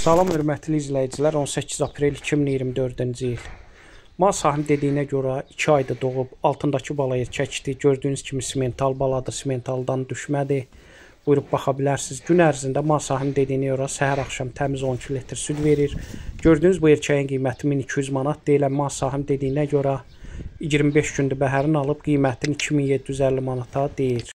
Salam hörmətli izləyicilər, 18 aprel 2024-cü il. Mal sahibinin dediyinə görə 2 ayda doğub, altındakı bala erkəkdir. Gördüyünüz kimi simental baladır, simentaldan düşmədi. Buyurub baxa bilərsiniz. Gün ərzində mal sahibinin dediyinə görə səhər axşam təmiz 12 litr süd verir. Gördüyünüz bu erkəyin qiyməti 1200 manat deyilən, mal sahibinin dediyinə görə 25 gündür bəhərin alıb qiymətini 2750 manata deyir.